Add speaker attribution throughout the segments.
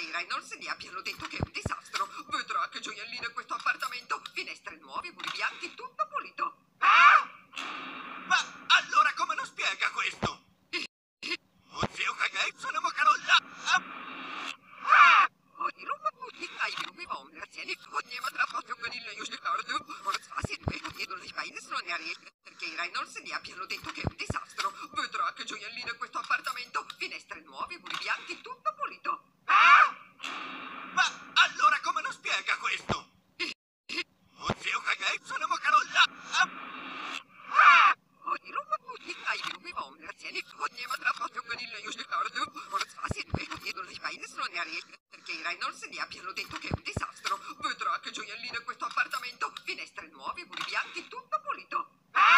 Speaker 1: i Reynolds gli abbiano detto che è un disastro. Vedrà che gioiellino è questo appartamento. Finestre nuove, muri bianchi, tutto pulito.
Speaker 2: Ma allora come lo spiega questo? Zio Kagei, sono Mocarolla!
Speaker 1: I rumori, ai rumi von, graziani, ogni matra proprio con il io ricordo. Ora si vedo che non li fai nessuno ne arriva. Perché i Reynolds gli abbiano detto che è un disastro. Vedrà che gioiellino è questo appartamento. Finestre nuove, muri bianchi, tutto pulito.
Speaker 2: Ma allora come lo spiega questo? Zio Kagei, sono Mocarolla!
Speaker 1: I rumori, ai rumi von, graziani, ogni matra proprio con il io ricordo. Ora si vedo che non li fai nessuno ne arriva. Perché i Reynolds gli abbiano detto che è un disastro. Vedrà che gioiellino è questo appartamento. Finestre nuove, muri bianchi, tutto pulito.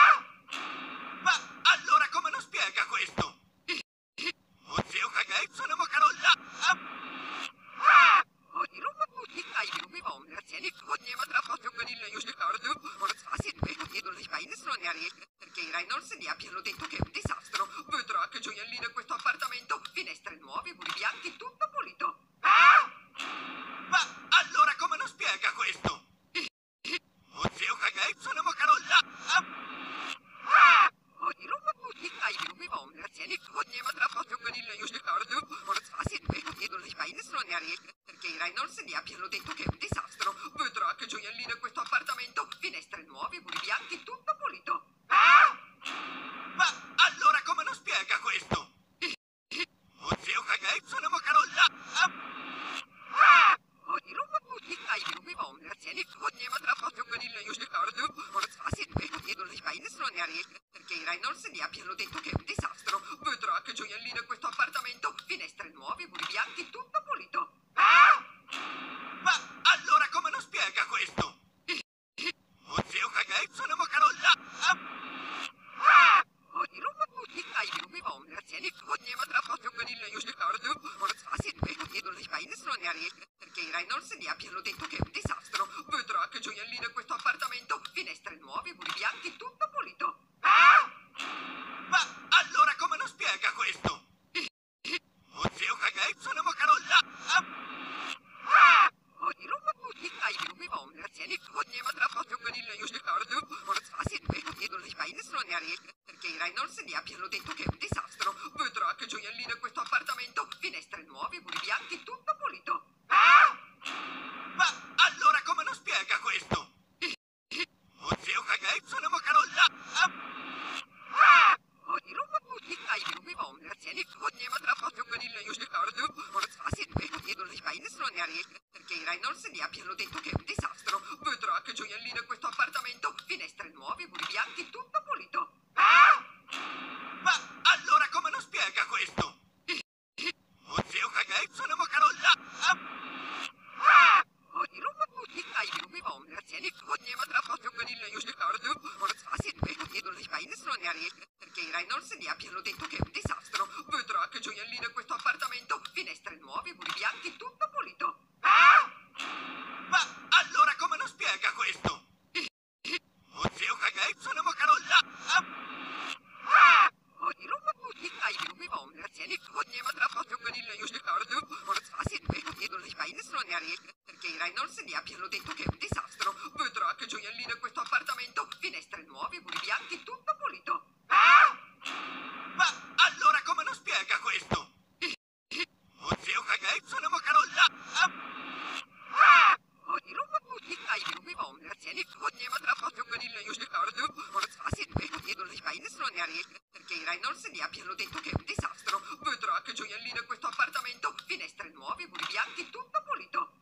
Speaker 2: Ma allora come lo spiega questo? Zio Kagei, sono Mocarolla!
Speaker 1: I rumori, ai rumi von, graziani, ogni matra proprio con il io ricordo. Ora si vedo che non li fai nessuno ne arriva. Perché i Reynolds gli abbiano detto che è un disastro. Vedrà che gioiellino è questo appartamento. Finestre nuove, muri bianchi, tutto pulito.
Speaker 2: Ma allora come lo spiega questo? Zio Kagei, sono Mocarolla!
Speaker 1: I rumori, ai rumi von, graziani, ogni matra proprio con il io ricordo. Ora si vedo che non li fai nessuno ne arriva. Perché i Reynolds gli abbiano detto che è un disastro. Vedrà che gioiellino è questo appartamento. Finestre nuove, muri bianchi, tutto pulito.
Speaker 2: Ma allora come lo spiega questo? Zio Kagei, sono Mocarolla!
Speaker 1: I rumori, ai rumi von, graziani, ogni matra proprio con il io ricordo. Ora si vedo che non li fai nessuno ne arriva. Perché i Reynolds gli abbiano detto che è un disastro. Vedrà che gioiellino è questo appartamento. Finestre nuove, muri bianchi, tutto pulito.
Speaker 2: Ma allora come lo spiega questo? Zio Kagei, sono Mocarolla!
Speaker 1: I rumori, ai rumi von, graziani, ogni matra proprio con il io ricordo. Ora si vedo che non li fai nessuno ne arriva. Perché i Reynolds gli abbiano detto che è un disastro. Vedrà che gioiellino è questo appartamento. Finestre nuove, muri bianchi, tutto pulito.
Speaker 2: Ma allora come lo spiega questo? Zio Kagei, sono Mocarolla!
Speaker 1: I rumori, ai rumi von, graziani, ogni matra proprio con il io ricordo. Ora si vedo che non li fai nessuno ne arriva. Perché i Reynolds gli abbiano detto che è un disastro. Vedrà che gioiellino è questo appartamento. Finestre nuove, muri bianchi, tutto pulito.
Speaker 2: Ma allora come lo spiega questo? Zio Kagei, sono Mocarolla!
Speaker 1: I rumori, ai rumi von, graziani, ogni matra proprio con il io ricordo. Ora si vedo che non li fai nessuno ne arriva. Perché i Reynolds gli abbiano detto che è un disastro. Vedrà che gioiellino è questo appartamento. Finestre nuove, muri bianchi, tutto pulito.
Speaker 2: Ma allora come lo spiega questo? Zio Kagei, sono Mocarolla!
Speaker 1: I rumori, ai rumi von, graziani, ogni matra proprio con il io ricordo. Ora si vedo che non li fai nessuno ne arriva. Perché i Reynolds gli abbiano detto che è un disastro. Vedrà che gioiellino è questo appartamento. Finestre nuove, muri bianchi, tutto pulito.
Speaker 2: Ma allora come lo spiega questo? Zio Kagei, sono Mocarolla!
Speaker 1: I rumori, ai rumi von, graziani, ogni matra proprio con il io ricordo. Ora si vedo che non li fai nessuno ne arriva. Perché i Reynolds gli abbiano detto che è un disastro. Vedrà che gioiellino è questo appartamento. Finestre nuove, muri bianchi, tutto pulito.
Speaker 2: Ma allora come lo spiega questo? Zio Kagei, sono Mocarolla!
Speaker 1: I rumori, ai rumi von, graziani, ogni matra proprio con il io ricordo. Ora si vedo che non li fai nessuno ne arriva. Perché i Reynolds gli abbiano detto che è un disastro. Vedrà che gioiellino è questo appartamento. Finestre nuove, muri bianchi, tutto pulito.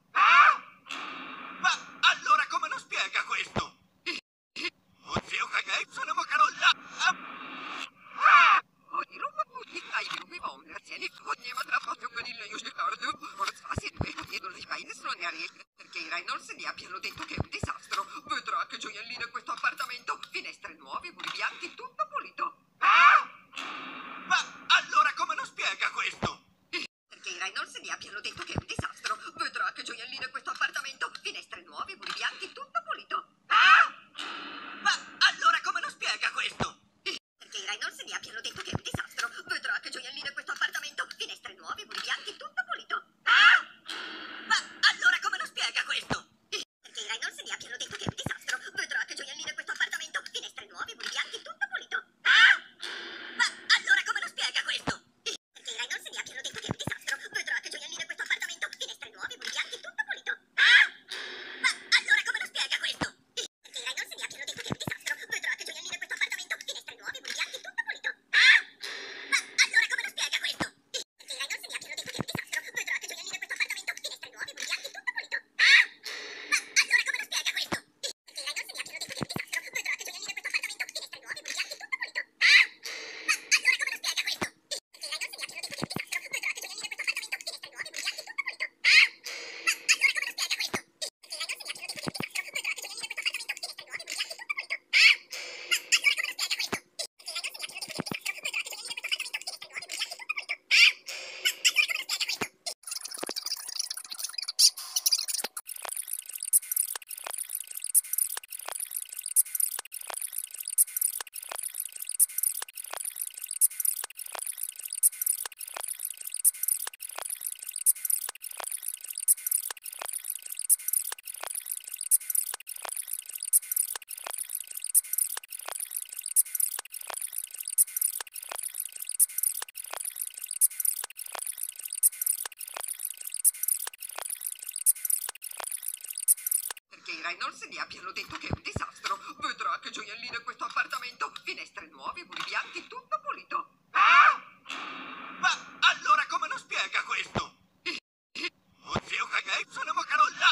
Speaker 2: Ma allora come lo spiega questo? Zio Kagei, sono Mocarolla!
Speaker 1: I rumori, ai rumi von, graziani, ogni matra proprio con il io ricordo. Ora si vedo che non li fai nessuno ne arriva. Perché i Reynolds gli abbiano detto che è un disastro. Vedrà che gioiellino è questo appartamento. Finestre nuove, muri bianchi, tutto pulito.
Speaker 2: Ma allora come lo spiega questo?
Speaker 1: Perché i Reynolds gli abbiano detto che è un disastro. Vedrà che gioiellino è questo appartamento. Finestre nuove, muri bianchi, tutto pulito.
Speaker 2: Ma allora come lo spiega questo?
Speaker 1: Perché i Reynolds gli abbiano detto che è un disastro. Vedrà che gioiellino è questo appartamento. Finestre nuove, muri bianchi, tutto pulito. i Reynolds gli abbiano detto che è un disastro. Vedrà che gioiellino è questo appartamento. Finestre nuove, muri bianchi, tutto pulito.
Speaker 2: Ma allora come lo spiega questo? Zio Kagei, sono Mocarolla!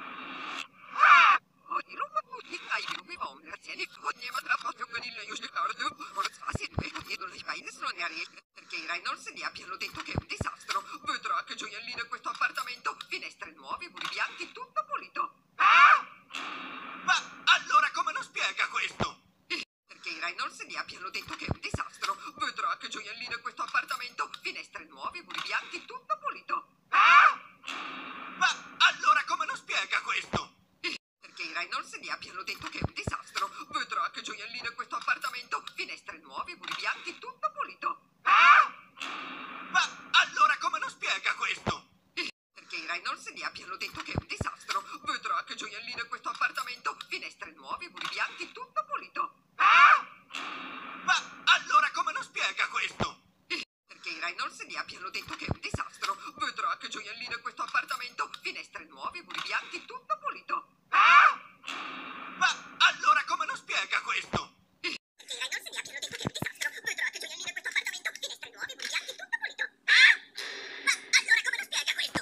Speaker 1: Oni lupa kaybını on seni hodně tra giocare już ricordo. Ora fasi e non li fai nessuno ne riesce perché i Reynolds gli abbiano detto che è un disastro. Vedrà che gioiellino è questo appartamento. Finestre nuove, muri bianchi, tutto pulito.
Speaker 2: Ma allora come lo spiega questo?
Speaker 1: Perché i Reynolds gli abbiano detto che è un disastro. Vedrà che gioiellino è questo appartamento. Finestre nuove, muri bianchi, tutto pulito.
Speaker 2: Ma allora come lo spiega questo?
Speaker 1: Perché i Reynolds gli abbiano detto che è un disastro. Vedrà che gioiellino è questo appartamento. Finestre nuove, muri bianchi, tutto pulito.
Speaker 2: Ma allora come lo spiega questo?
Speaker 1: Perché i Reynolds gli abbiano detto che è un disastro. Vedrà che gioiellino è questo appartamento. Finestre nuove, muri bianchi, tutto pulito.
Speaker 2: Ma allora come lo spiega questo?
Speaker 1: Perché i Reynolds gli abbiano detto che è un disastro. Vedrà che gioiellino è questo appartamento. Finestre nuove, muri bianchi, tutto pulito.
Speaker 2: Ma allora come lo spiega questo?
Speaker 1: Perché i Reynolds gli abbiano detto che è un disastro. Vedrà che gioiellino è questo appartamento. Finestre nuove, muri bianchi, tutto pulito. Ma allora come lo spiega questo?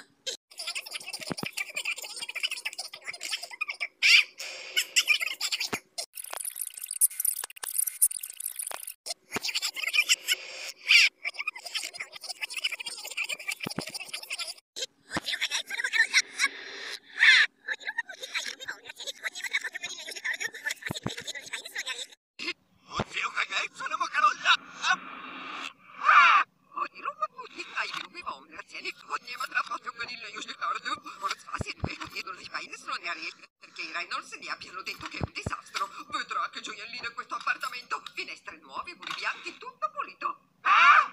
Speaker 2: Zio Kagei, sono Mocarolla!
Speaker 1: Oni lupa kaybını on seni hodně tra giocare już ricordo. Ora fasi e non li fai nessuno ne riesce perché i Reynolds gli abbiano detto che è un disastro. Vedrà che gioiellino è questo appartamento. Finestre nuove, muri bianchi, tutto pulito.